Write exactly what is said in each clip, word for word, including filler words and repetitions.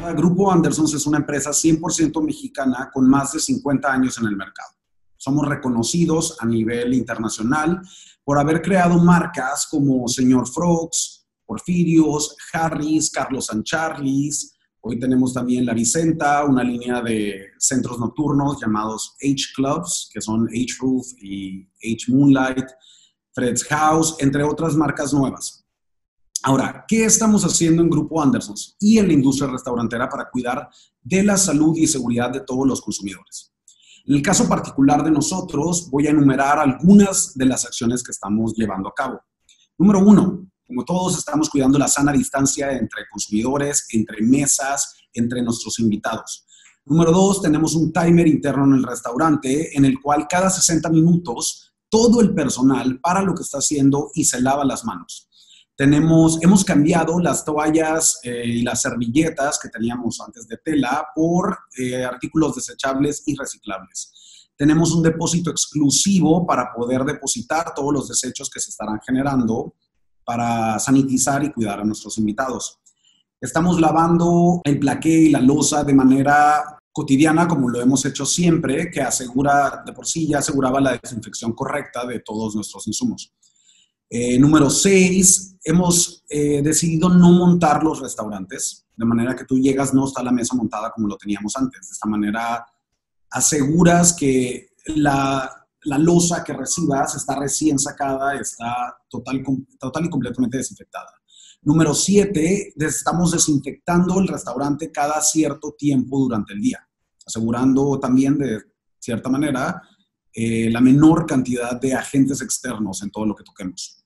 Grupo Andersons es una empresa cien por ciento mexicana con más de cincuenta años en el mercado. Somos reconocidos a nivel internacional por haber creado marcas como Señor Frogs, Porfirios, Harris, Carlos and Charlie's. Hoy tenemos también La Vicenta, una línea de centros nocturnos llamados H Clubs, que son H Roof y H Moonlight, Fred's House, entre otras marcas nuevas. Ahora, ¿qué estamos haciendo en Grupo Andersons y en la industria restaurantera para cuidar de la salud y seguridad de todos los consumidores? En el caso particular de nosotros, voy a enumerar algunas de las acciones que estamos llevando a cabo. Número uno, como todos, estamos cuidando la sana distancia entre consumidores, entre mesas, entre nuestros invitados. Número dos, tenemos un timer interno en el restaurante en el cual cada sesenta minutos todo el personal para lo que está haciendo y se lava las manos. Tenemos, hemos cambiado las toallas eh, y las servilletas que teníamos antes de tela por eh, artículos desechables y reciclables. Tenemos un depósito exclusivo para poder depositar todos los desechos que se estarán generando para sanitizar y cuidar a nuestros invitados. Estamos lavando el plaqué y la loza de manera cotidiana, como lo hemos hecho siempre, que asegura, de por sí ya aseguraba la desinfección correcta de todos nuestros insumos. Eh, número seis, hemos eh, decidido no montar los restaurantes, de manera que tú llegas, no está la mesa montada como lo teníamos antes. De esta manera aseguras que la, la loza que recibas está recién sacada, está total, total y completamente desinfectada. Número siete, estamos desinfectando el restaurante cada cierto tiempo durante el día, asegurando también de cierta manera eh, la menor cantidad de agentes externos en todo lo que toquemos.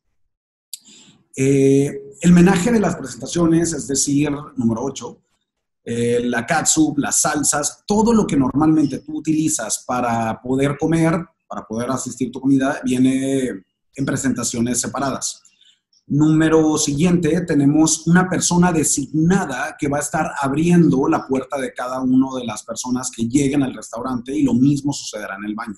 Eh, el menaje de las presentaciones, es decir, número ocho, eh, la catsup, las salsas, todo lo que normalmente tú utilizas para poder comer, para poder asistir a tu comida, viene en presentaciones separadas. Número siguiente, tenemos una persona designada que va a estar abriendo la puerta de cada una de las personas que lleguen al restaurante y lo mismo sucederá en el baño.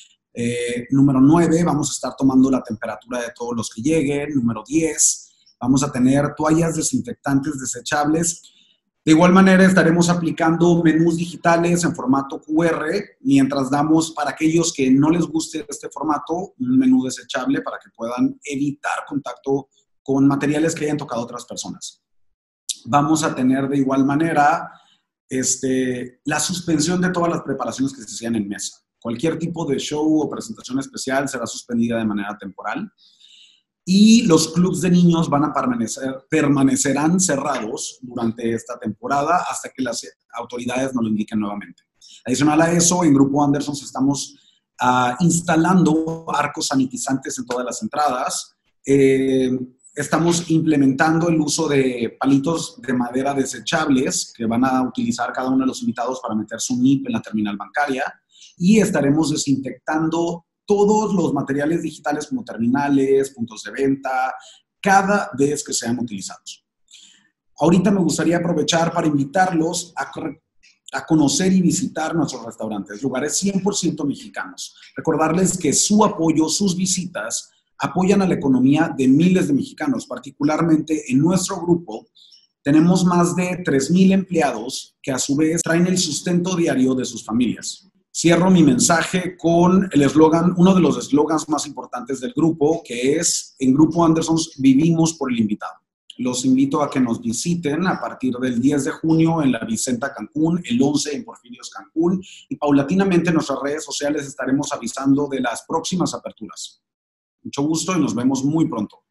Eh, número nueve, vamos a estar tomando la temperatura de todos los que lleguen. Número diez, vamos a tener toallas desinfectantes desechables. De igual manera, estaremos aplicando menús digitales en formato Q R, mientras damos para aquellos que no les guste este formato, un menú desechable para que puedan evitar contacto con materiales que hayan tocado otras personas. Vamos a tener de igual manera este, la suspensión de todas las preparaciones que se hacían en mesa. Cualquier tipo de show o presentación especial será suspendida de manera temporal. Y los clubs de niños van a permanecer, permanecerán cerrados durante esta temporada hasta que las autoridades nos lo indiquen nuevamente. Adicional a eso, en Grupo Andersons estamos uh, instalando arcos sanitizantes en todas las entradas. Eh, estamos implementando el uso de palitos de madera desechables que van a utilizar cada uno de los invitados para meter su N I P en la terminal bancaria. Y estaremos desinfectando todos los materiales digitales como terminales, puntos de venta, cada vez que sean utilizados. Ahorita me gustaría aprovechar para invitarlos a, a conocer y visitar nuestros restaurantes, lugares cien por ciento mexicanos. Recordarles que su apoyo, sus visitas, apoyan a la economía de miles de mexicanos. Particularmente en nuestro grupo, tenemos más de tres mil empleados que a su vez traen el sustento diario de sus familias. Cierro mi mensaje con el eslogan, uno de los eslogans más importantes del grupo, que es: en Grupo Andersons vivimos por el invitado. Los invito a que nos visiten a partir del diez de junio en La Vicenta, Cancún, el once en Porfirios, Cancún, y paulatinamente en nuestras redes sociales estaremos avisando de las próximas aperturas. Mucho gusto y nos vemos muy pronto.